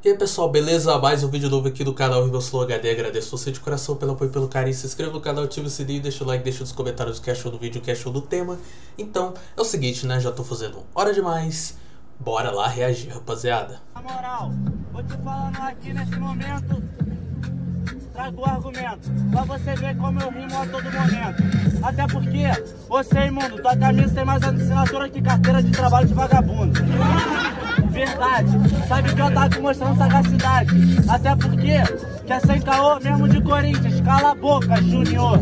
E aí pessoal, beleza? Mais um vídeo novo aqui do canal RivelSlow HD. Agradeço você de coração pelo apoio e pelo carinho. Se inscreva no canal, ative o sininho, deixa o like, deixa nos comentários o que achou do vídeo, o que achou do tema. Então, é o seguinte, né? Já tô fazendo hora demais. Bora lá reagir, rapaziada. Na moral, vou te falando aqui nesse momento, trago o argumento, pra você ver como eu rimo a todo momento. Até porque, você imundo, tua camisa tem mais assinatura que carteira de trabalho de vagabundo. Verdade, sabe que eu tava mostrando sagacidade. Até porque, que é sem caô mesmo de Corinthians. Cala a boca, Júnior.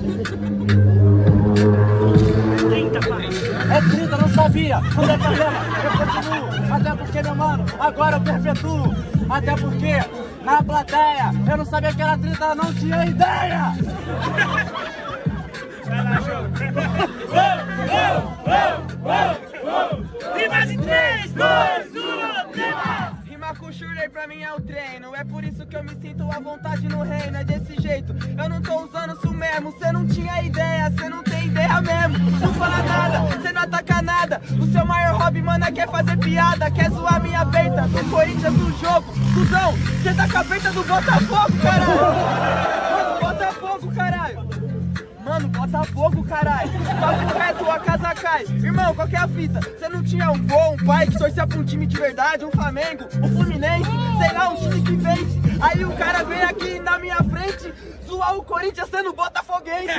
30, pai. É 30, não sabia. Não tem problema, eu continuo. Até porque, meu mano, agora eu perpetuo. Até porque, na plateia, eu não sabia que era 30, eu não tinha ideia. Rima de 3, 2, 1, rima! Rimar com Shirley pra mim é o treino. É por isso que eu me sinto à vontade no reino. É desse jeito, eu não tô usando isso mesmo. Cê não tinha ideia, cê não tem ideia mesmo. Não fala nada, cê não ataca nada. O seu maior hobby, mano, é quer fazer piada. Quer zoar minha peita do Corinthians no jogo. Cusão, cê tá com a peita do Botafogo, caralho. Mano, Botafogo, caralho. Mano, Botafogo, caralho. Papo reto, a casa cai. Irmão, qual que é a fita? Você não tinha um bom pai que torcia pra um time de verdade, um Flamengo, um Fluminense, sei lá, um time que vence. Aí o cara vem aqui na minha frente zoar o Corinthians sendo botafoguense.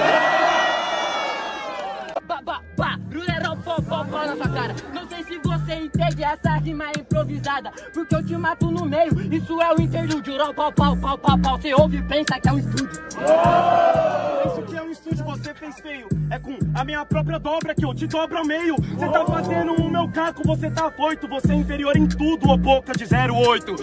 Barulherão, pó na sua cara. Não sei se você entende essa rima improvisada, porque eu te mato no meio, isso é o interlúdio. Pau. Você ouve e pensa que é um estúdio. Isso que é um estúdio, você fez feio. É com a minha própria dobra que eu te dobro ao meio. Você tá fazendo o meu caco, você tá afoito. Você é inferior em tudo, ô boca de 08.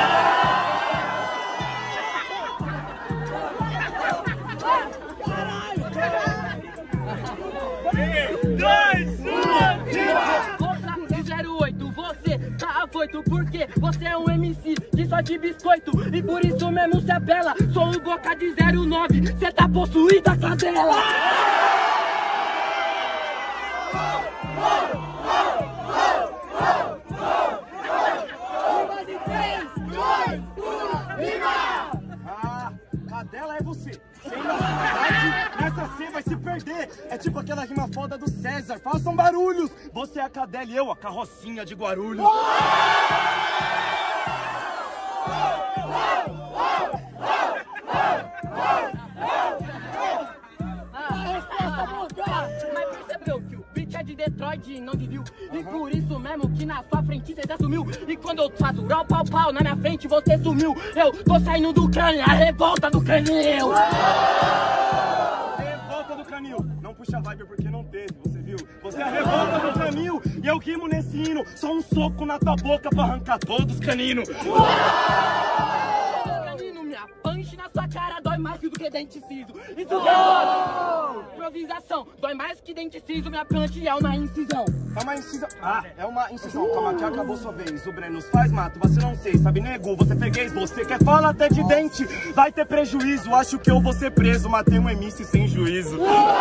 Você tá afoito porque você é um MC de só de biscoito. E por isso mesmo cê é bela. Sou o Boca de 09, cê tá possuída, cadela. Rima de 3, 2, 1, rima! Ah, cadela é você. Sem novidade, nessa C vai se perder. É tipo aquela rima foda do César. Façam barulhos. Você é a cadela e eu a carrocinha de Guarulhos. Mas percebeu que o beat é de Detroit e não de Rio. E por isso mesmo que na sua frente você já sumiu. E quando eu faço pau na minha frente você sumiu. Eu tô saindo do crânio, a revolta do canil. Revolta do canil. Não puxa vibe porque não teve, você viu? Você é a revolta do canil e eu rimo nesse hino. Só um soco na tua boca pra arrancar todos os caninos. Minha punch na sua cara dói mais do que dente ciso. Isso que é foda. Improvisação, dói mais que dente ciso. Minha punch é uma incisão. É uma incisão. Ah, é uma incisão. Calma que acabou sua vez. O Breno faz mato, você não sei. Sabe, nego, você freguês. Você quer falar até de dente. Vai ter prejuízo. Acho que eu vou ser preso. Matei um MC sem juízo.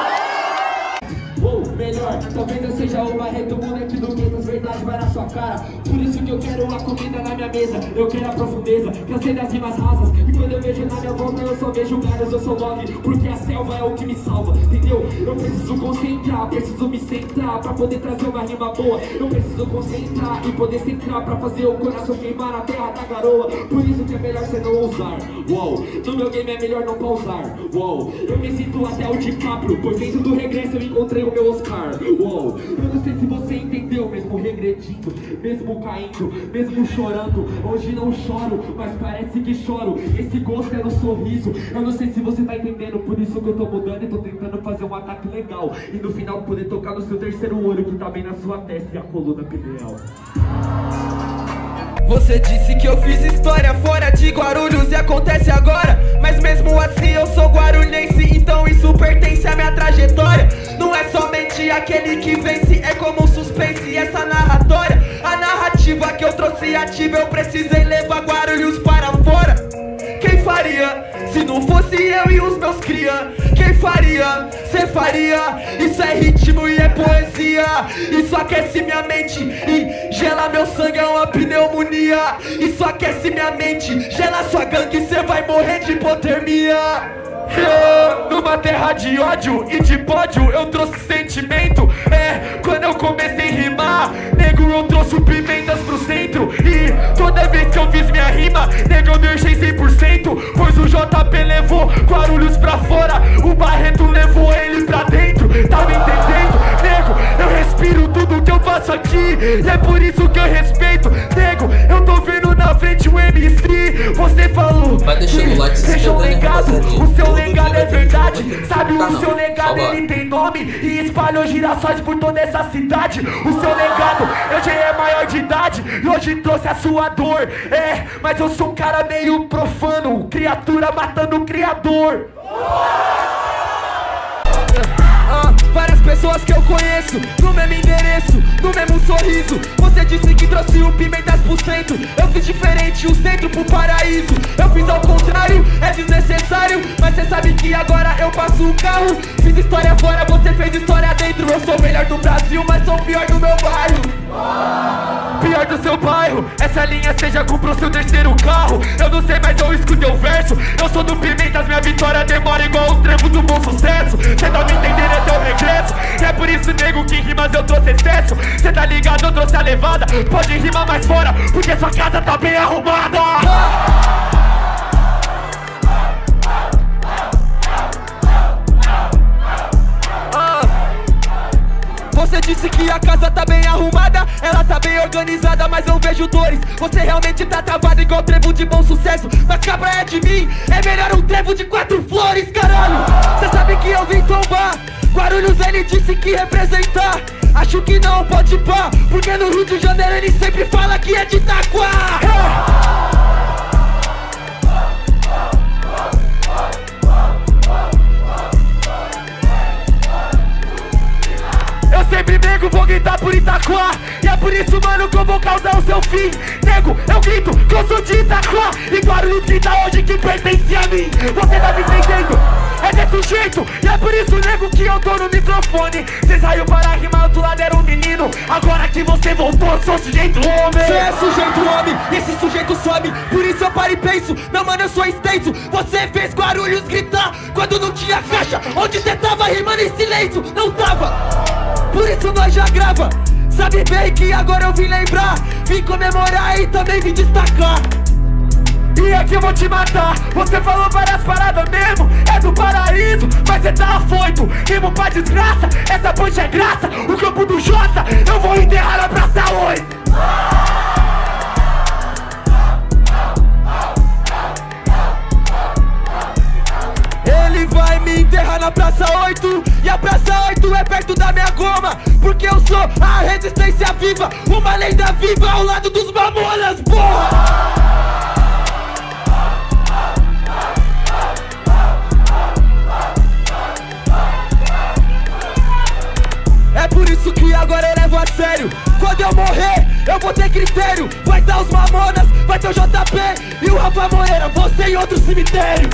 Melhor, talvez eu seja o marreto moleque do gueto, as verdades vai na sua cara. Por isso que eu quero a comida na minha mesa, eu quero a profundeza, cansei das rimas rasas. E quando eu vejo na minha volta eu só vejo garas, eu sou love, porque a selva é o que me salva, entendeu? Eu preciso concentrar, preciso me centrar pra poder trazer uma rima boa. Eu preciso concentrar e poder centrar pra fazer o coração queimar na terra da garoa. Por isso que é melhor você não ousar, uou. No meu game é melhor não pausar, uou. Eu me sinto até o DiCaprio, por dentro do regresso eu encontrei o meu Oscar. Uou, eu não sei se você entendeu, mesmo regredindo, mesmo caindo, mesmo chorando. Hoje não choro, mas parece que choro. Esse gosto é no sorriso. Eu não sei se você tá entendendo, por isso que eu tô mudando e tô tentando fazer um ataque legal. E no final poder tocar no seu terceiro olho que tá bem na sua testa e a coluna pineal. Você disse que eu fiz história fora de Guarulhos e acontece agora. Mas mesmo assim eu sou guarulhense, então isso pertence à minha trajetória. Não é somente aquele que vence, é como um suspense essa narratória. A narrativa que eu trouxe ativa, eu precisei levar Guarulhos para fora. Quem faria? Se não fosse eu e os meus cria, quem faria? Cê faria? Isso é ritmo e é poesia. Isso aquece minha mente e gela meu sangue, é uma pneumonia. Isso aquece minha mente, gela sua gangue, cê vai morrer de hipotermia. Numa terra de ódio e de pódio eu trouxe sentimento. Quando eu comecei a rimar, nego, eu trouxe pimentas pro centro. E toda vez que eu fiz minha rima, nego, eu deixei 100%. Pois o JP levou Guarulhos pra fora, o Barreto levou ele pra dentro. Tá me entendendo? Nego, eu respiro tudo que eu faço aqui, e é por isso que eu respeito. Nego, eu tô vendo na frente o MC. Você falou vai deixando o like, se deixou um legado, o seu legado é verdade. Sabe, tá, o seu legado ele tem nome e espalhou girassóis por toda essa cidade. O seu legado, eu já é maior de idade e hoje trouxe a sua dor. Mas eu sou um cara meio profano, criatura matando o criador. Várias pessoas que eu conheço, no mesmo endereço, no mesmo sorriso. Você disse que trouxe o pimentas pro centro, eu fiz diferente, o centro pro paraíso. Eu fiz ao contrário, é desnecessário, mas cê sabe que agora eu passo o carro. Fiz história fora, você fez história dentro. Eu sou o melhor do Brasil, mas sou o pior do meu bairro. Pior do seu bairro, essa linha cê já comprou seu terceiro carro. Eu não sei, mas eu escutei o verso. Eu sou do Pimentas, minha vitória demora igual o trevo do Bom Sucesso. Cê tá me entendendo, esse é o regresso. E é por isso, nego, que em rimas eu trouxe excesso. Cê tá ligado, eu trouxe a levada. Pode rimar mais fora, porque sua casa tá bem arrumada. Você disse que a casa tá bem arrumada, ela tá bem organizada, mas eu vejo dores. Você realmente tá travado igual trevo de Bom Sucesso. Mas cabra é de mim, é melhor um trevo de 4 flores, caralho. Cê sabe que eu vim tombar Guarulhos, ele disse que representar. Acho que não pode pá, porque no Rio de Janeiro ele sempre fala que é de Itaquá. Eu sempre, nego, vou gritar por Itaquá. E é por isso, mano, que eu vou causar o seu fim. Nego, eu grito que eu sou de Itaquá, e Guarulhos grita hoje que pertence a mim. Você tá me entendendo? É desse jeito, e é por isso, nego, que eu tô no microfone. Cê saiu para rimar, do lado era um menino. Agora que você voltou, eu sou sujeito homem. Cê é sujeito homem, e esse sujeito some. Por isso eu paro e penso, meu mano, eu sou extenso. Você fez Guarulhos gritar quando não tinha caixa. Onde cê tava rimando em silêncio? Não tava. Por isso nós já grava. Sabe bem que agora eu vim lembrar, vim comemorar e também vim destacar. E aqui eu vou te matar. Você falou várias paradas mesmo, é do paraíso, mas cê tá afoito. Rimo pra desgraça, essa ponte é graça. O campo do Jota, eu vou enterrar na Praça 8. Ele vai me enterrar na Praça 8, e a Praça 8 é perto da minha goma, porque eu sou a resistência viva, uma lenda viva ao lado dos mamonas, porra! É por isso que agora eu levo a sério. Quando eu morrer, eu vou ter critério. Vai dar os mamonas, vai ter o JP e o Rafa Moreira, você em outro cemitério.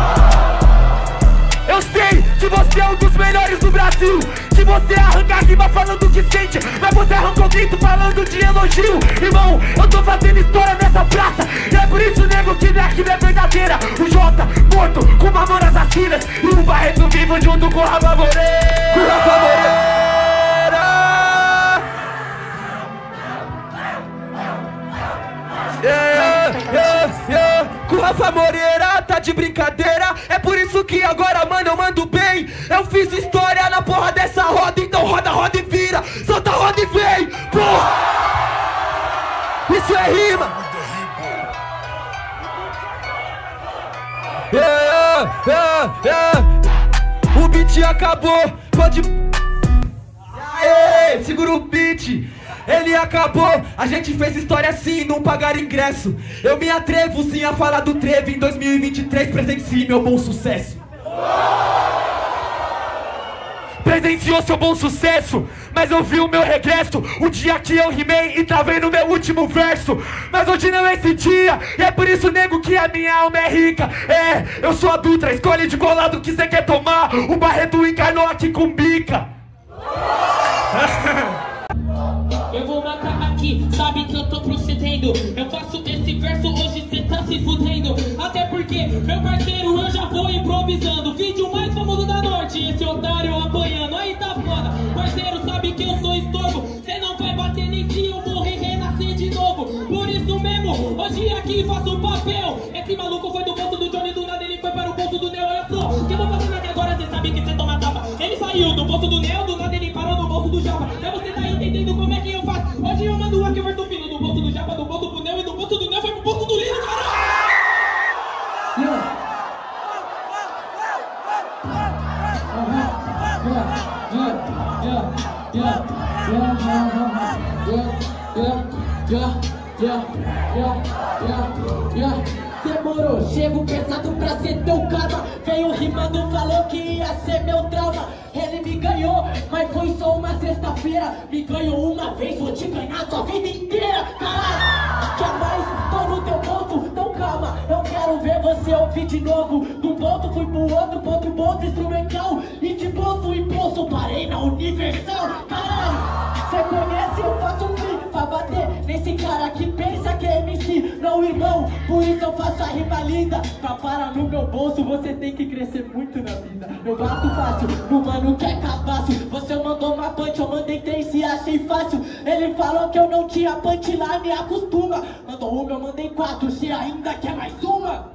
Eu sei que você é um dos melhores do Brasil, que você arranca a rima falando que sente, mas você arranca o grito falando de elogio. Irmão, eu tô fazendo história nessa praça, e é por isso, nego, que minha rima é verdadeira. O Jota morto com mamonas assassinas, e o Barreto vivo junto com o Rafa Moreira. Com o Rafa Moreira. Com o Rafa Moreira, tá de brincadeira. É por isso que agora, mano, eu mando bem. Eu fiz história na porra dessa roda, então roda, roda e vira. Solta a roda e vem, porra. Isso é rima. O beat acabou, pode... Aê, segura o beat. Ele acabou, a gente fez história sim, não pagar ingresso. Eu me atrevo sim a falar do trevo. Em 2023 presencie meu bom sucesso. presenciou seu bom sucesso, mas eu vi o meu regresso, o dia que eu rimei e travei no meu último verso. Mas hoje não é esse dia, e é por isso, nego, que a minha alma é rica. É, eu sou a Dutra, escolhe de qual lado que cê quer tomar. O Barreto encarnou aqui com bica. Eu vou matar aqui, sabe que eu tô procedendo. Eu faço esse verso, hoje cê tá se fudendo. Até porque, meu parceiro, eu já vou improvisando. Vídeo mais famoso da noite, esse otário apanhando. Aí tá foda, parceiro, sabe que eu sou estorvo. Cê não vai bater nem se eu morrer e renascer de novo. Por isso mesmo, hoje aqui faço o papel. Esse maluco foi do bolso do Johnny, do nada ele foi para o bolso do Neo. Olha só, que eu vou fazer nada agora, cê sabe que cê toma tapa. Ele saiu do bolso do Neo, do nada ele parou no bolso do Java. Então você tá entendendo como é que eu faço? Hoje eu mando aqui o verso fino do bolso do Java, do bolso pro Neo, e do bolso do Neo foi pro bolso do Lino, caralho! Demorou, chego pesado pra ser teu karma. Veio rimando, falou que ia ser meu trauma. Ele me ganhou, mas foi só uma sexta-feira. Me ganhou uma vez, vou te ganhar sua vida inteira. Caralho, quer mais? Tô no teu bolso, então calma. Eu quero ver você ouvir de novo. Do bolso fui pro outro bolso instrumental. E de bolso em bolso parei na Universal. Caralho, cê conhece, eu faço um clipe pra bater nesse cara que pensa que é MC, não irmão. Por isso eu faço a rima linda. Pra parar no meu bolso você tem que crescer muito na vida. Eu bato fácil, no mano que é cabaço. Você mandou uma punch, eu mandei 3 e achei fácil. Ele falou que eu não tinha punchline, acostuma. Mandou uma, eu mandei 4, você ainda quer mais uma?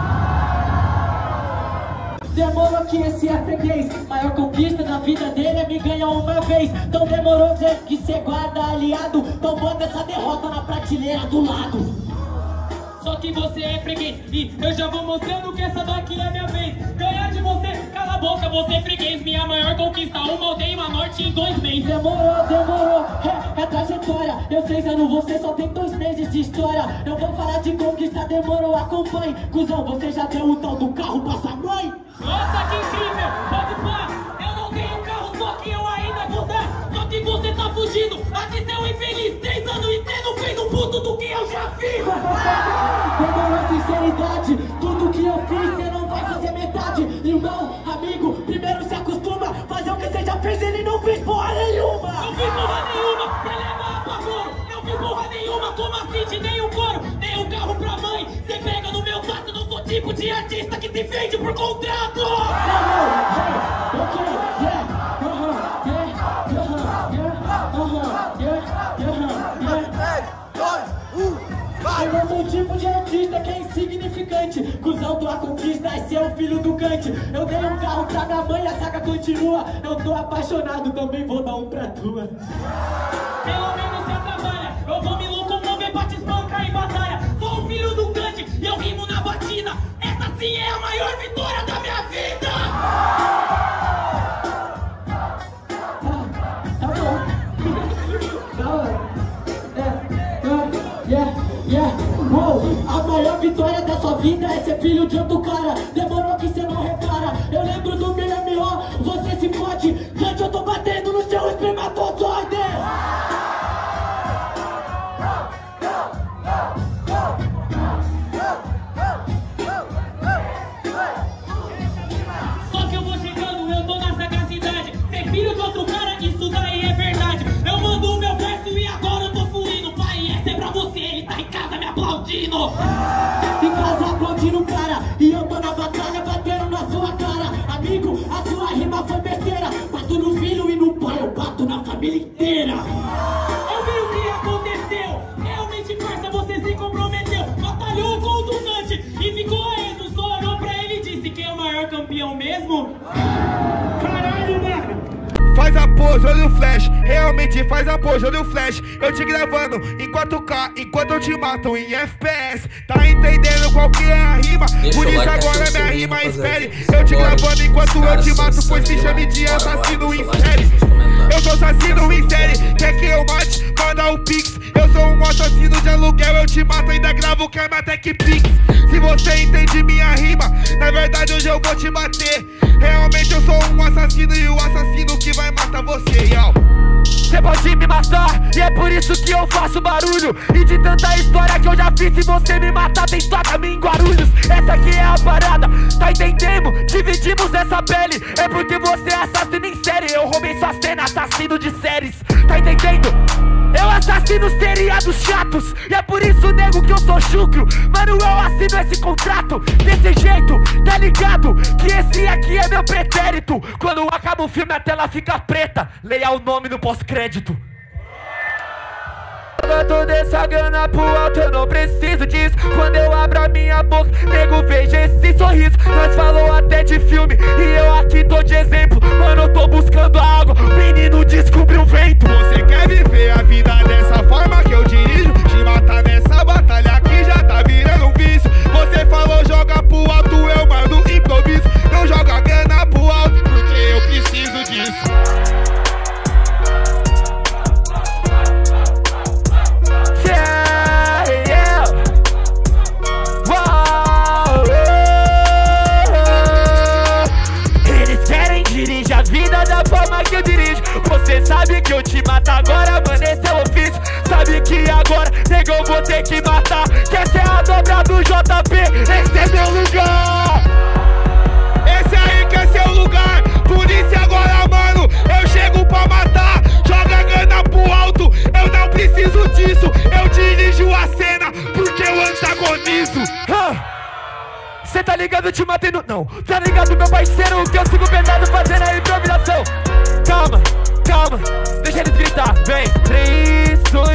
Demorou que esse é freguês. Maior conquista da vida dele é me ganhar uma vez. Então demorou que cê guarda aliado. Então bota essa derrota na prateleira do lado. Só que você é freguês, e eu já vou mostrando que essa daqui é minha vez. Ganhar de você, cala a boca, você é freguês. Minha maior conquista, uma aldeia e uma norte em 2 meses. Demorou, é trajetória. Eu 6 anos, você só tem 2 meses de história. Eu vou falar de conquista, demorou, acompanhe. Cusão, você já deu o tal do carro pra sua mãe? Nossa, que incrível, pode pá. Eu não tenho carro, só que eu ainda vou dar. Só que você tá fugindo, aqui seu infeliz. 3 anos e você não fez um puto do que eu já fiz. Demorou sinceridade, tudo que eu fiz cê não vai fazer metade. Irmão, amigo, primeiro se acostuma. Fazer o que você já fez, ele não fez porra nenhuma. Não fiz porra nenhuma, pra levar apavoro. Não fiz porra nenhuma, como assim, te dei um couro. Dei um carro pra mãe, cê pega no meu tato. Não sou tipo de artista que se vende por contrato. Eu não sou o tipo de artista que é insignificante. Cusão tua conquista é ser o filho do Kant. Eu dei um carro pra minha mãe, a saga continua. Eu tô apaixonado, também vou dar um pra tua. Pelo menos você trabalha, eu vou me locomover pra te espancar em batalha. Sou o filho do Kant e eu rimo na batida. Essa sim é a maior vitória da minha vida. Tá bom. Wow, a maior vitória da sua vida é ser filho de outro cara. Demorou que cê não repara. Eu lembro do meu M.O., você se fode. Gente, eu tô batendo no seu espermatozoide. Só que eu vou chegando, eu tô na sagacidade. Ser filho de outro cara, isso daí é verdade. Eu mando o meu verso e agora eu tô fluindo. Pai, essa é pra você, ele tá em casa me aplaudindo. Em casa aplaudindo o cara, e eu tô na batalha batendo na sua cara. Amigo, a sua rima foi besteira. Bato no filho e no pai, eu bato na família inteira. Eu vi o que aconteceu. Realmente, parça, você se comprometeu. Batalhou com o Ducante e ficou a esmo. Só olhou pra ele e disse que é o maior campeão mesmo. Caralho, mano. Faz a pose, olha o flash, realmente faz a pose, olha o flash. Eu te gravando em 4K, enquanto eu te mato em FPS. Tá entendendo qual que é a rima? Por isso agora minha rima espere. Eu te gravando enquanto eu te mato, pois se chame de assassino em série. Eu sou assassino em série, quer que eu mate? Manda o pix. Eu sou um assassino de aluguel, eu te mato, ainda gravo Karma Tech Pix. Se você entende minha rima, na verdade hoje eu vou te bater. Realmente eu sou um assassino e o assassino que vai matar você, yo. Cê pode me matar, e é por isso que eu faço barulho. E de tanta história que eu já fiz, se você me matar, tem toca-me em Guarulhos. Essa aqui é a parada, tá entendendo? Dividimos essa pele, é porque você é assassino em série. Eu roubei sua cena, assassino de séries, tá entendendo? Eu assassino seriados chatos, e é por isso, nego, que eu sou chucro. Mano, eu assino esse contrato desse jeito, tá ligado? Que esse aqui é meu pretérito. Quando acaba o filme a tela fica preta, leia o nome no pós-crédito. Toda essa grana pro alto, eu não preciso disso. Quando eu abro a minha boca, nego, veja esse sorriso. Nós falou até de filme, e eu aqui tô de exemplo. Mano, eu tô buscando água, o menino descobriu o vento. Você quer viver a vida dessa forma que eu dirijo? Te matar nessa batalha que já tá virando um vício. Você falou joga pro alto, eu mando improviso. Não joga a grana pro alto, porque eu preciso disso. Você sabe que eu te mato agora, mano, esse é o ofício. Sabe que agora, nego, eu vou ter que matar. Quer ser a dobra do JP, esse é meu lugar. Esse aí quer ser o lugar. Por isso agora, mano, eu chego pra matar. Joga a grana pro alto, eu não preciso disso. Eu dirijo a cena, porque eu antagonizo. Cê tá ligado, te matei no... Não, tá ligado, meu parceiro, que eu sigo pesado fazendo a improvisação. Calma, calma, deixa eles gritar. Vem, 3, 2,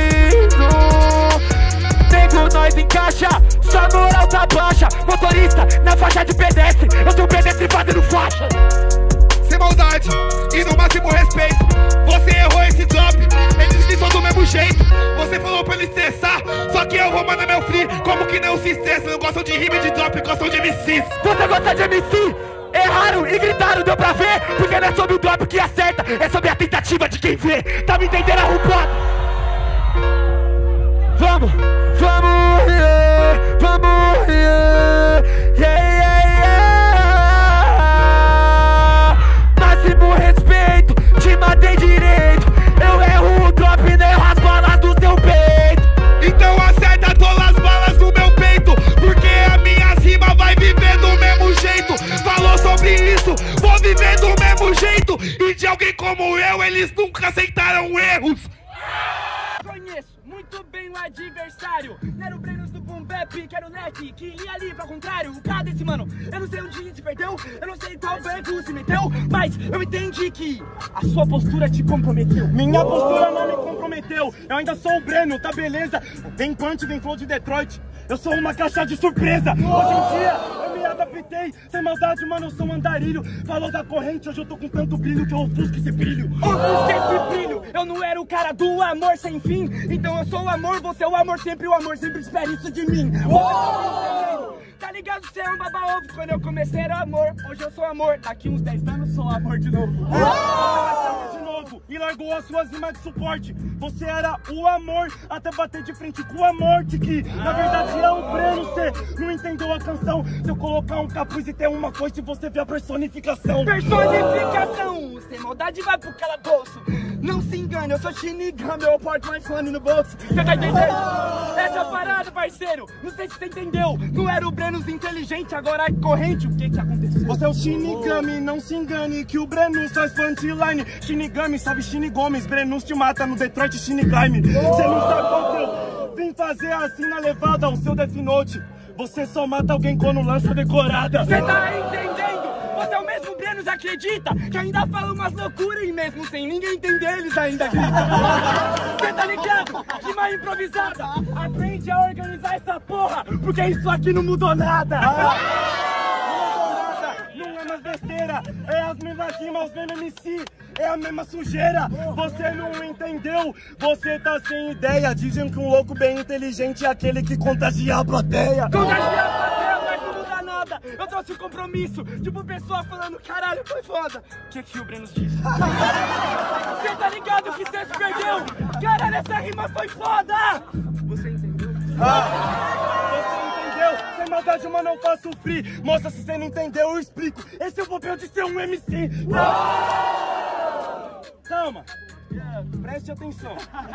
1. Nego, nós encaixa, sua moral tá baixa. Motorista, na faixa de pedestre, eu sou pedestre fazendo faixa. Sem maldade, e no máximo respeito. Você errou esse drop, eles gritam do mesmo jeito. Você falou pra ele estressar, só que eu vou mandar meu free. Como que não se estressa, não gostam de rima e de drop, gostam de MCs. Você gosta de MC? Erraram e gritaram, deu pra ver? Porque não é sobre o drop que acerta, é sobre a tentativa de quem vê. Tá me entendendo, arrombado? Vamos, vamos, yeah, vamos, yeah, yeah, yeah, yeah. Máximo respeito, te matei direito. Eu erro o drop e não erro as balas do seu peito. Então acerta todas as balas do meu peito, porque a minha rima vai viver do mesmo jeito. Falou sobre isso, vou viver do mesmo jeito. E de alguém como eu, eles nunca aceitaram erros. Conheço muito bem o adversário. Não era o Brenos do Boom Bap, que era o Leque, que ia ali pra contrário. O cara desse mano, eu não sei onde se perdeu, eu não sei qual banco se meteu, mas eu entendi que a sua postura te comprometeu. Minha postura não me comprometeu, eu ainda sou o Breno, tá beleza? Vem Punch, vem Flow de Detroit, eu sou uma caixa de surpresa. Hoje em dia eu me adaptei, sem maldade, mano, eu sou um andarilho. Falou da corrente, hoje eu tô com tanto brilho que eu ofusco esse brilho. Ofusca esse brilho, eu não era o cara do amor sem fim. Então eu sou o amor, você é o amor sempre espera isso de mim. Tá ligado, você é um baba-ovo. Quando eu comecei era amor, hoje eu sou amor. Daqui uns 10 anos sou amor de novo. De novo, e largou as suas rimas de suporte. Você era o amor, até bater de frente com a morte. Que na verdade é o Breno, você não entendeu a canção. Se eu colocar um capuz e ter uma coisa, você vê a personificação. Personificação, sem maldade vai pro calabouço. Não se engane, eu sou Shinigami, eu porto mais fone no bolso. Você tá entendendo? Essa é a parada, parceiro. Não sei se você entendeu. Não era o Brenos inteligente, agora é corrente. O que que aconteceu? Você é o Shinigami, não se engane que o Brenos faz punchline. Shinigami, sabe Shinigomes, Brenos te mata no Detroit Shinigami. Você não sabe qual que eu vim fazer assim na levada, o seu Death Note. Você só mata alguém quando lança decorada. Você tá entendendo? Você é o mesmo Brenos, acredita? Que ainda fala umas loucuras e mesmo sem ninguém entender, eles ainda gritam. Você tá ligado? Rima improvisada. Aprende a organizar essa porra, porque isso aqui não mudou nada. Não é mais besteira, é as mesmas rimas, os mesmos MC, é a mesma sujeira. Você não entendeu, você tá sem ideia. Dizem que um louco bem inteligente é aquele que contagia a plateia. Contagia a plateia, mas não muda nada. Eu trouxe um compromisso, tipo pessoa falando, caralho, foi foda. O que o Brenos disse? Você tá ligado que você se perdeu? Caralho, essa rima foi foda. Você entendeu? Você entendeu? Sem maldade, mano, eu faço free. Moça, se você não entendeu, eu explico. Esse é o papel de ser um MC. Calma. Preste atenção.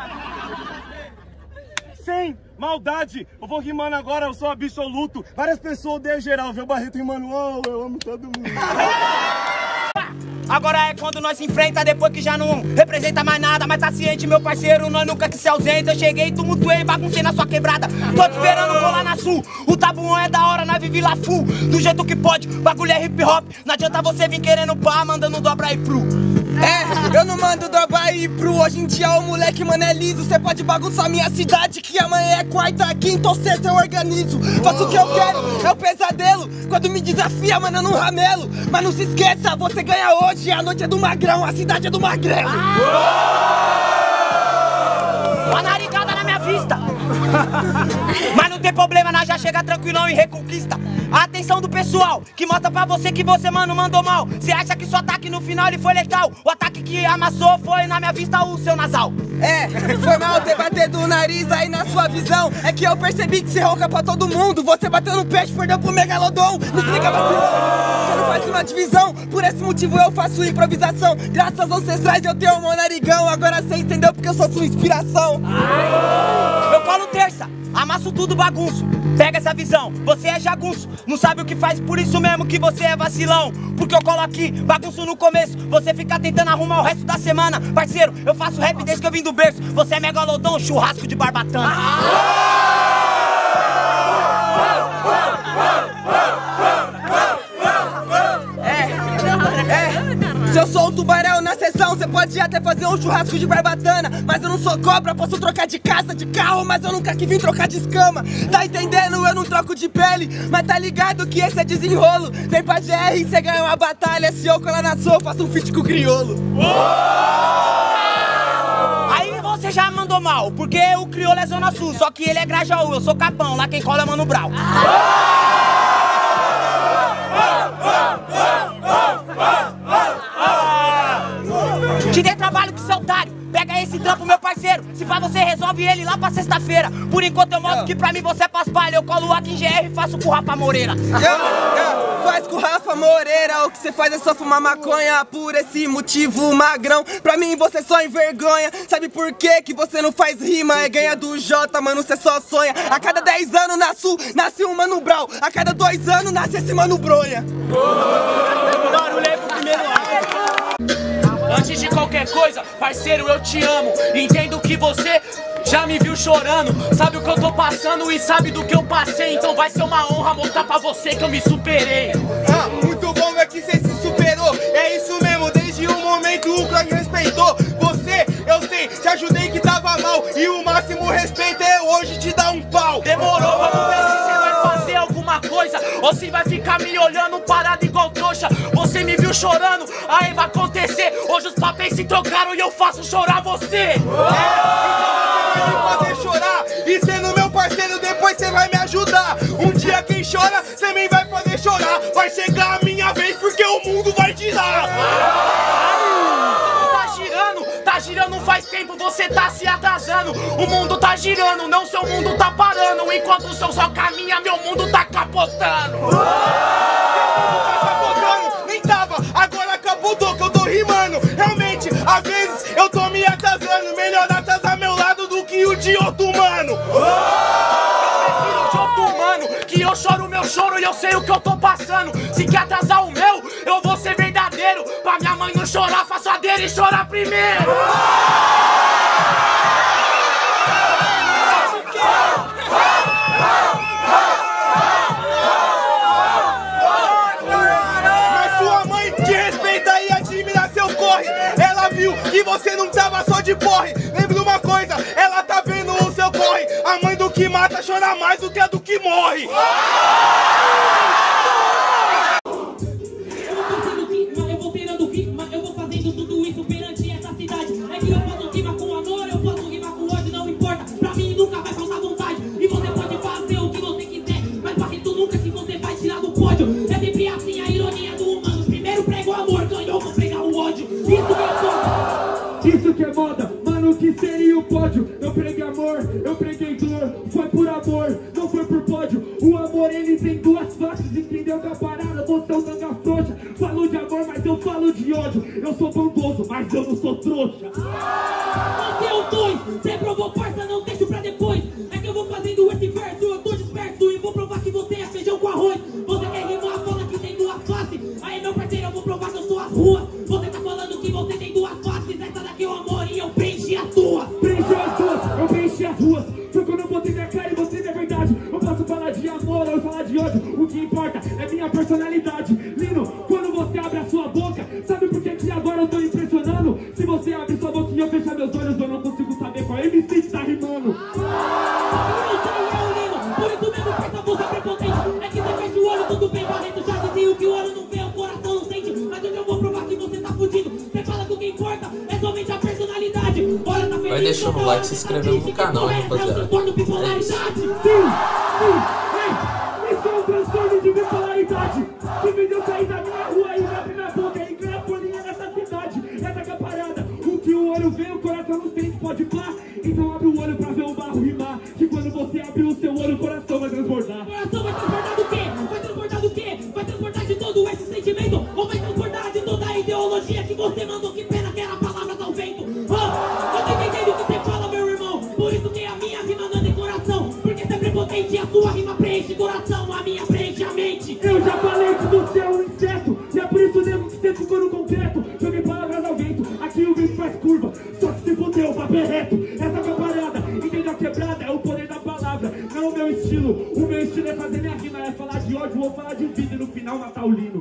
Sem maldade, eu vou rimando agora, eu sou absoluto. Várias pessoas odeiam geral, vê o Barreto rimando, oh, eu amo todo mundo. Agora é quando nós se enfrenta, depois que já não representa mais nada. Mas tá ciente, meu parceiro, nós nunca que se ausenta. Eu cheguei, tumultuei, baguncei na sua quebrada. Tô te esperando colar na sul. O tabuão é da hora, nós vive lá full. Do jeito que pode, bagulho é hip hop. Não adianta você vir querendo pá, mandando dobra aí pro. Eu não mando dobra aí pro. Hoje em dia o moleque, mano, é liso. Cê pode bagunçar minha cidade, que amanhã é quarta, quinta ou sexta eu organizo. Faço o que eu quero, é o pesadelo. Quando me desafia, mano, eu não ramelo. Mas não se esqueça, você ganha hoje. A noite é do magrão, a cidade é do magrelo. Uma narigada na minha vista. Mas não tem problema, nós já chega tranquilão e reconquista a atenção do pessoal, que mostra pra você que você, mano, mandou mal. Cê acha que seu ataque no final ele foi letal? O ataque que amassou foi, na minha vista, o seu nasal. Foi mal ter batido o nariz aí na sua visão. É que eu percebi que você ronca pra todo mundo. Você bateu no peixe, perdeu pro Megalodon. Me explica, vacilão, você não faz uma divisão. Por esse motivo eu faço improvisação. Graças aos ancestrais eu tenho um narigão. Agora cê entendeu porque eu sou sua inspiração. Eu falo terça, amasso tudo, bagunço. Pega essa visão, você é jagunço. Não sabe o que faz, por isso mesmo que você é vacilão. Porque eu colo aqui, bagunço no começo. Você fica tentando arrumar o resto da semana. Parceiro, eu faço rap desde que eu vim do berço. Você é Megalodon, churrasco de barbatana. Se eu sou um tubarão na sessão, você pode até fazer um churrasco de barbatana. Mas eu não sou cobra, posso trocar de casa, de carro, mas eu nunca que vim trocar de escama. Tá entendendo? Eu não troco de pele, mas tá ligado que esse é desenrolo. Vem pra GR e cê ganha uma batalha. Se eu colar na sua, faço um feat com o criolo. Aí você já mandou mal, porque o crioulo é Zona Sul, só que ele é Grajaú, eu sou Capão, lá quem cola é Mano Brau. Te dei trabalho que seu otário. Pega esse trampo, meu parceiro. Se pá, você resolve ele lá pra sexta-feira. Por enquanto eu mostro que pra mim você é paspalho. Eu colo aqui em GR e faço com o Rafa Moreira. Faz com o Rafa Moreira. O que você faz é só fumar maconha. Por esse motivo, magrão. Pra mim você só envergonha. Sabe por quê que você não faz rima? É ganha do Jota, mano, você só sonha. A cada 10 anos na Sul, nasce um Mano Brau. A cada 2 anos nasce esse Mano Bronha. Barulho pro primeiro áudio. Antes de qualquer coisa, parceiro, eu te amo. Entendo que você já me viu chorando. Sabe o que eu tô passando e sabe do que eu passei. Então vai ser uma honra mostrar pra você que eu me superei. Muito bom é que você se superou. É isso mesmo, desde o momento o clã respeitou. Você, eu sei, te ajudei que tava mal. E o máximo respeito é hoje te dar um pau. Demorou, vamos ver se você vai fazer alguma coisa ou se vai ficar me olhando parado igual trouxa. Você me viu chorando, aí vai acontecer. Hoje os papéis se trocaram e eu faço chorar você. Então você vai me fazer chorar. E sendo meu parceiro, depois você vai me ajudar. Um dia quem chora, também vai fazer chorar. Vai chegar a minha vez porque o mundo vai girar. Tá girando faz tempo, você tá se atrasando. O mundo tá girando, não seu mundo tá parando. Enquanto o seu só caminha, meu mundo tá capotando. Nem tava, agora capotou que eu tô rimando. Realmente, às vezes eu tô me atrasando. Melhor atrasar meu lado do que o de outro mano. Eu prefiro de outro mano, que eu choro o meu choro e eu sei o que eu tô passando. Se quer atrasar o meu, eu vou ser verdadeiro. Pra minha mãe não chorar, faço a dele chorar primeiro. Mas sua mãe te respeita e admira seu corre. Ela viu que você não tava só de porre. Lembra uma coisa, ela tá vendo o seu corre. A mãe do que mata chora mais do que a do que morre. É sempre assim a ironia do humano. Primeiro prega o amor, ganhou, vou pregar o ódio. Isso que é moda, mano, que seria o pódio. Eu preguei amor, eu preguei dor. Foi por amor, não foi por pódio. O amor ele ele tem duas faces, entendeu que a parada? Você é um tanga frouxa. Falo de amor, mas eu falo de ódio. Eu sou bondoso, mas eu não sou trouxa. Você é o dois, você provou parça, não deixo pra depois. É que eu vou fazendo esse verso, eu tô disperso e vou provar que você é feijão com arroz. Você quer rimar, fala que tem duas faces. Aí meu parceiro, eu vou provar que eu sou as ruas. Você tá falando que você tem duas faces. Essa daqui é o amor e eu preenchi as duas. Preenchi as duas, eu preenchi as ruas. Foi quando eu botei minha cara e botei minha verdade. Eu posso falar de amor ou falar de ódio. O que importa é minha personalidade. Lino, quando você abre a sua boca, sabe por que agora eu tô impressionando? Se você abre sua boca e eu fechar meus olhos, eu não consigo saber qual MC tá rimando. Eu sei, é o Lino, por isso mesmo que essa voz é prepotente. É que você fecha o olho, tudo bem, Barreto. Já dizia que o olho não vê, o coração não sente. Mas hoje eu vou provar que você tá fudido. Você fala que o que importa é somente a personalidade. Olha, tá feliz. Vai deixando o like e se inscrevendo no canal, hein, rapaziada. É isso. Isso é um transtorno de bipolaridade. Que fez eu sair da minha rua e abrir minha boca e ganhar folhinha nessa cidade. Essa que é a parada. O que o olho vê, o coração não sente, pode pá. Então abre o olho pra ver o barro rimar. Que quando você abrir o seu olho, o coração vai transbordar. O coração vai transbordar do quê? Vai transbordar do quê? Vai transbordar de todo esse sentimento? Ou vai transbordar de toda a ideologia que você mandou? Que pena que era palavras ao vento. Eu tô entendendo o que você fala, meu irmão. Por isso que a minha rima não tem coração. Porque você é prepotente, a sua rima preenche coração, a minha preenche a mente. Eu já falei que você é um inseto. E é por isso mesmo que você ficou no concreto. Joguei palavras ao vento, aqui o bicho faz curva. Só que se fudeu, o papo é reto. Essa que é a parada, entenda a quebrada, é o poder da palavra. Não é o meu estilo, o meu estilo é fazer minha rima. É falar de ódio ou falar de vida e no final matar o Lino.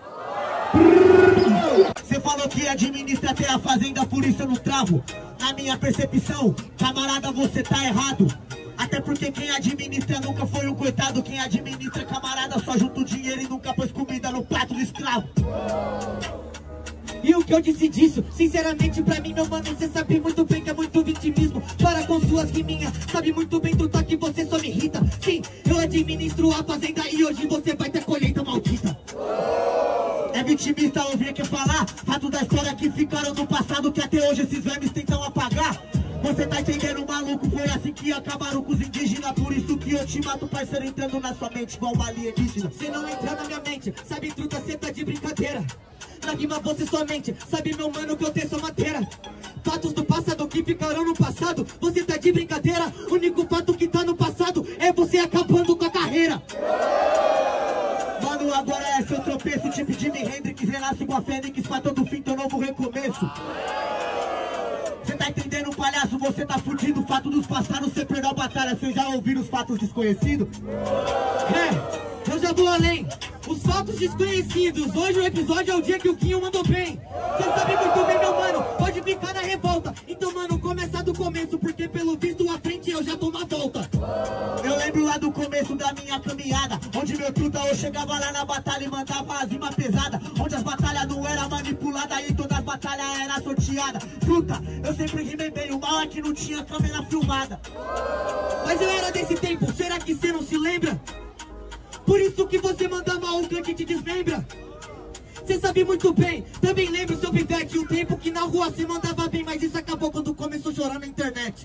Você falou que administra até a fazenda, por isso eu não travo. Na minha percepção, camarada, você tá errado. Até porque quem administra nunca foi um coitado. Quem administra, camarada, só junta o dinheiro e nunca pôs comida no prato do escravo. E o que eu disse disso? Sinceramente pra mim, meu mano, cê sabe muito bem que é muito vitimismo. Para com suas riminhas, sabe muito bem do toque, você só me irrita. Sim, eu administro a fazenda e hoje você vai ter colheita maldita. É vitimista ouvir que falar fato da história que ficaram no passado, que até hoje esses vermes tentam apagar. Você tá entendendo, maluco? Foi assim que acabaram com os indígenas. Por isso que eu te mato, parceiro, entrando na sua mente igual uma alienígena. Cê não entra na minha mente, sabe, truta, cê tá de brincadeira. Na rima você somente, sabe, meu mano, que eu tenho sua matéria. Fatos do passado que ficarão no passado, você tá de brincadeira. O único fato que tá no passado é você acabando com a carreira. Mano, agora é seu tropeço, tipo Jimi Hendrix, renasce com a Fênix, pra todo fim, teu novo recomeço. Cê tá entendendo, palhaço? Você tá fudido. Fato dos passados, cê perdeu a batalha. Cês já ouviram os fatos desconhecidos? Eu já vou além. Os fatos desconhecidos. Hoje o episódio é o dia que o Quinho mandou bem. Cê sabe muito bem, meu mano, pode ficar na revolta. Então, mano, começa do começo, porque pelo visto à frente eu já tô na volta. Eu lembro lá do começo da minha caminhada, onde meu truta eu chegava lá na batalha e mandava as rimas pesadas. Onde as batalhas não eram manipuladas e todas as batalhas eram sorteadas. Truta, eu sempre rimei bem, o mal é que não tinha câmera filmada. Mas eu era desse tempo, será que cê não se lembra? Por isso que você manda mal, o clique te desmembra. Cê sabe muito bem, também lembro seu pivete. Um tempo que na rua cê mandava bem, mas isso acabou quando começou a chorar na internet.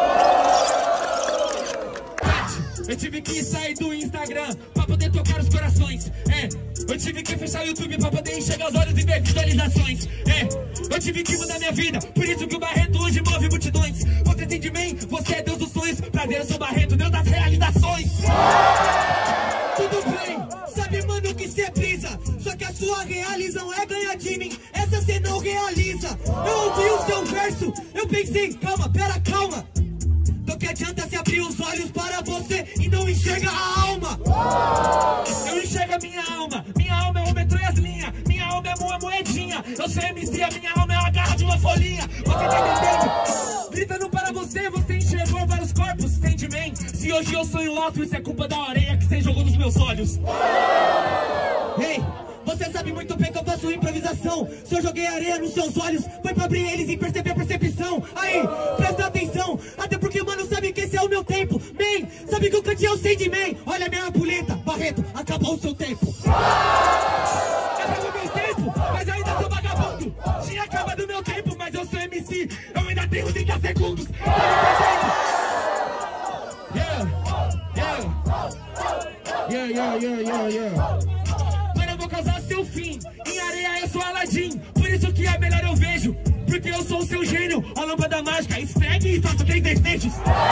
Eu tive que sair do Instagram pra poder tocar os corações. Eu tive que fechar o YouTube pra poder enxergar os olhos e ver visualizações. Eu tive que mudar minha vida, por isso que o Barreto hoje move multidões. Você tem de mim, você é Deus dos sonhos. Prazer, eu sou Barreto, Deus das realizações. Tudo bem, sabe, mano, que cê brisa. Só que a sua realização é ganhar de mim. Essa cê não realiza. Eu ouvi o seu verso, eu pensei, calma, pera, calma. Do que adianta se abrir os olhos para você e não enxerga a alma? Eu enxergo a minha alma é o metrô e as linhas. Minha alma é uma moedinha. Eu sou MC, a minha alma é uma garra de uma folhinha. Você tá entendendo? Gritando para você, você enxergou vários corpos, entendimento. Se hoje eu sou em loto, isso é culpa da areia que você jogou nos meus olhos. Ei, você sabe muito bem que eu faço improvisação. Se eu joguei areia nos seus olhos, foi pra abrir eles e perceber a percepção. Aí, presta atenção, até porque, mano, sabe que esse é o meu tempo. Man, sabe que o cantinho eu sei de man. Olha a minha ampulheta, Barreto, acabou o seu tempo. Acabou meu tempo, mas ainda sou vagabundo. Tinha acabado meu tempo, mas eu sou MC. Eu ainda tenho 30 segundos. Yeah. Mano, eu vou causar seu fim. Em areia eu sou Aladim, por isso que é melhor eu vejo. Porque eu sou o seu gênio, a lâmpada mágica. Esfregue e faça 3 desejos.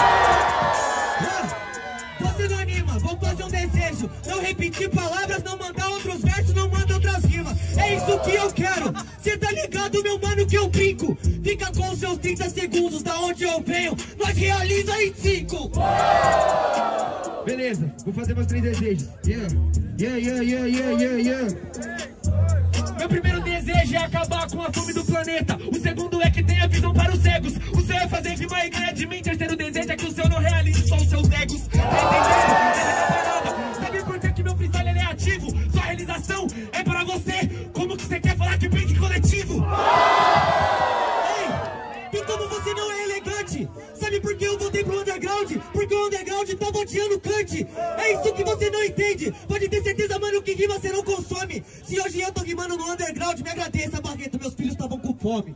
Você não anima, vou fazer um desejo. Não repetir palavras, não mandar outros versos, não manda outras rimas. É isso que eu quero. Cê tá ligado, meu mano, que eu brinco. Fica com os seus 30 segundos da onde eu venho. Nós realiza em 5. Beleza, vou fazer meus 3 desejos. Meu primeiro desejo é acabar com a fome do planeta. O segundo é que tenha visão para os cegos. O seu é fazer rima e ganhar de mim. Terceiro desejo é que o seu não realize só os seus egos. Sabe por que meu freestyle ele é ativo? Sua realização é para você. Como que você quer falar que pensa em coletivo? Ei, e como você não é elegante? Sabe por que eu voltei pro underground? Porque o underground tá boteando Kant. É isso que você não entende. Pode ter certeza, mano, que rima você não consome. Se hoje eu tô rimando no underground, me agradeça, Barreto, meus filhos estavam com fome.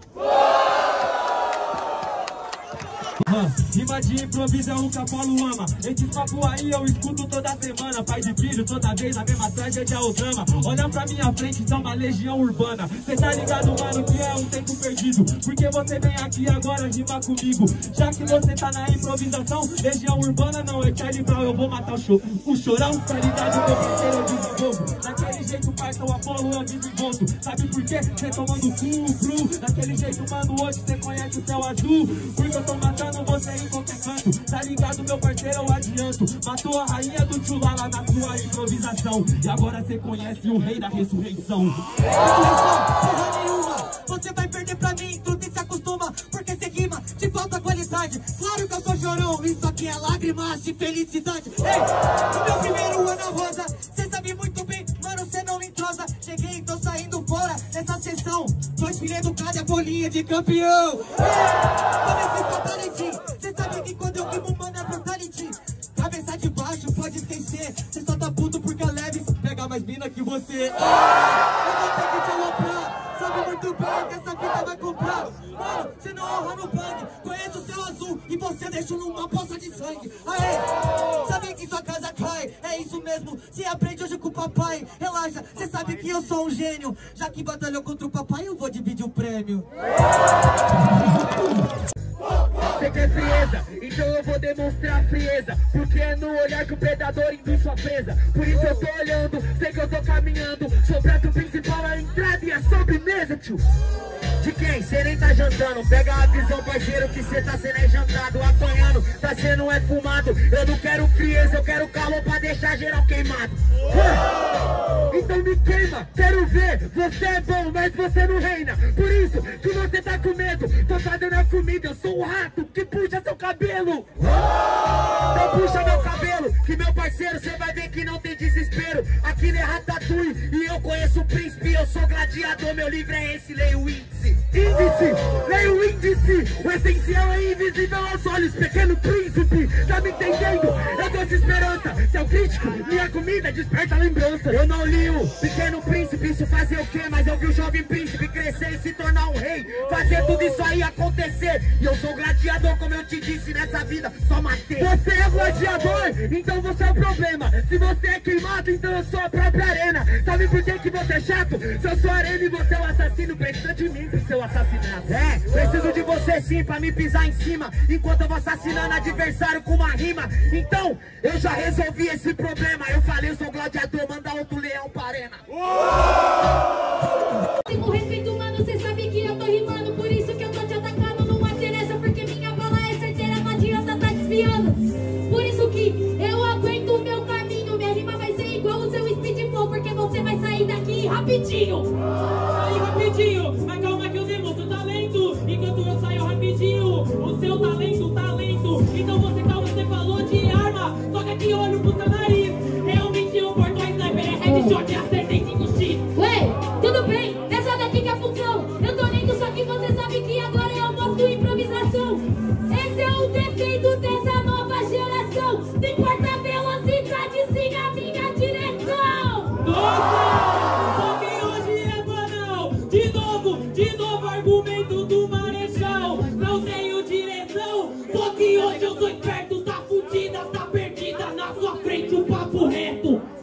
Rima de improviso é o que a Paulo ama. Esse papo aí eu escuto toda semana. Pai de filho, toda vez a mesma tragédia é o drama. Olha pra minha frente, são uma legião urbana. Cê tá ligado, mano, que é um tempo perdido. Porque você vem aqui agora rimar comigo. Já que você tá na improvisação, legião urbana não é Charlie Brown. Eu vou matar o chorão, tá ligado, meu parceiro, eu desenvolvo. Daquele jeito, parça, o Apolo eu desenvolvo. Sabe por quê? Cê tomando cru. Daquele jeito, mano, hoje cê conhece o céu azul. Porque eu tô matando você em qualquer canto. Tá ligado, meu parceiro, eu adianto. Matou a rainha do Tchula lá na sua improvisação. E agora cê conhece o rei da ressurreição. Porra nenhuma, você vai perder pra mim. Tu se acostuma, porque cê rima, te falta qualidade. Claro que eu sou chorão, isso aqui é lágrimas de felicidade. Ei, no meu primeiro ano rosa, cê sabe muito bem, mano, cê não me entrosa. Cheguei e tô saindo fora dessa sessão. Tô filho educado, a bolinha de campeão. Comecei com talentinho. Cê sabe que quando eu rimo, mano, é brutality. Cabeça de baixo, pode esquecer. Cê só tá puto porque a Leves pega mais mina que você. Eu vou ter que te aloprar. Sabe muito bem que essa fita vai comprar. Mano, cê não honra no bang. Conheço o céu azul e você deixou numa poça de sangue. Aê, sabe que sua casa cai. É isso mesmo, se aprende hoje com o papai. Relaxa, cê sabe que eu sou um gênio. Já que batalhou contra o papai, eu vou dividir o prêmio. Você quer frieza? Então eu vou demonstrar frieza. Porque é no olhar que o predador induz sua presa. Por isso eu tô olhando, sei que eu tô caminhando. Sou o prato principal, a entrada e a sobremesa, tio. De quem? Cê nem tá jantando. Pega a visão, parceiro, que cê tá sendo jantado. Apanhando, tá sendo fumado. Eu não quero frieza, eu quero calor pra deixar geral queimado. Então me queima, quero ver. Você é bom, mas você não reina. Por isso que você tá com medo. Tô fazendo a comida, eu sou o rato que puxa seu cabelo. Então puxa meu cabelo, que meu parceiro, cê vai ver que não tem desespero. Aqui não é Ratatouille e eu conheço o príncipe. Eu sou gladiador, meu livro é esse, leio o índice. Índice, leio o índice. O essencial é invisível aos olhos, pequeno príncipe. Tá me entendendo? Eu dou esperança. Seu crítico, minha comida desperta lembrança. Eu não li o Pequeno Príncipe, isso fazer o quê? Mas eu vi o jovem príncipe crescer e se tornar um rei. Fazer tudo isso aí acontecer. E eu sou gladiador, como eu te disse, nessa vida só matei. Você é gladiador, então você é o problema. Se você é queimado, então eu sou a própria arena. Sabe por que você é chato? Se eu sou arena e você é o assassino, precisa de mim pro seu assassinato. É, preciso de você sim pra me pisar em cima, enquanto eu vou assassinando adversário com uma rima. Então, eu já resolvi esse problema. Eu falei, eu sou gladiador, manda outro leão pra arena. Com respeito, mano, cê sabe que eu tô rimando. Por isso que eu tô te atacando, não interessa. Porque minha bala é certeira, não adianta tá desviando. Por isso que eu aguento o meu caminho. Minha rima vai ser igual o seu speed flow, porque você vai sair daqui rapidinho. Sai rapidinho, mas calma que eu demonstro talento. Enquanto eu saio rapidinho, o seu talento, talento. Então você calma, você falou de arma. Só que aqui olho pro seu nariz. Realmente eu porto a sniper, é headshot, acertei 5x. Ué, tudo bem, essa daqui que é a função. Eu tô lendo, só que você sabe que agora eu mostro improvisação. Esse é o defeito dessa nova geração. Não importa a velocidade, siga a minha direção. Nossa, só que hoje é banal. De novo argumento do Marechal. Não tenho direção, só que hoje eu sou esperto. Tá fudida, tá perdida, na sua frente o papo reto.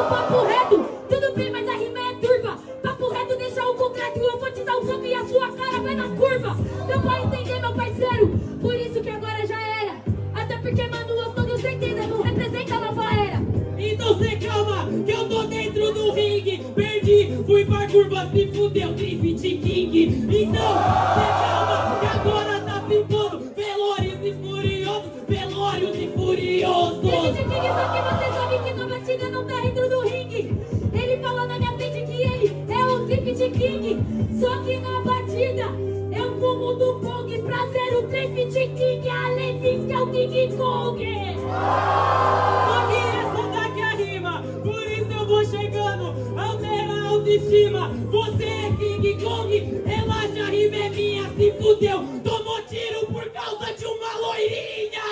papo reto. Tudo bem, mas a rima é turva. Papo reto, deixa o concreto. Eu vou te dar o fogo e a sua cara vai na curva. Deu pra entender, meu parceiro? Por isso que agora já era. Até porque, mano, eu tenho certeza, não representa a nova era. Então cê calma, que eu tô dentro do ringue. Perdi, fui pra curva, se fudeu, Trifit King. Então cê calma, que agora tá pipando. Velórios e furiosos, velórios e furiosos. Trifit King, só que você sabe que na batida não tá dentro do ringue. Ele falou na minha frente que ele é o Trifit King. Só que na batida eu fumo do Kong. Pra ser o Trifit King, além disso que é o King Kong. Só que essa daqui é a rima, por isso eu vou chegando, altera a autoestima. Você é King Kong, relaxa, a rima é minha, se fudeu. Tomou tiro por causa de uma loirinha.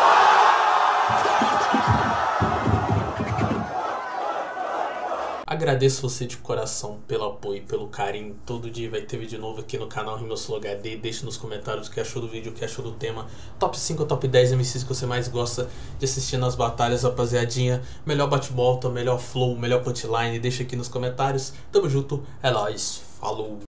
Agradeço você de coração pelo apoio e pelo carinho. Todo dia vai ter vídeo novo aqui no canal Rimosflow HD. Deixe nos comentários o que achou do vídeo, o que achou do tema. Top 5 ou top 10 MCs que você mais gosta de assistir nas batalhas, rapaziadinha. Melhor bate-volta, melhor flow, melhor punchline. Deixa aqui nos comentários. Tamo junto, é nóis, falou!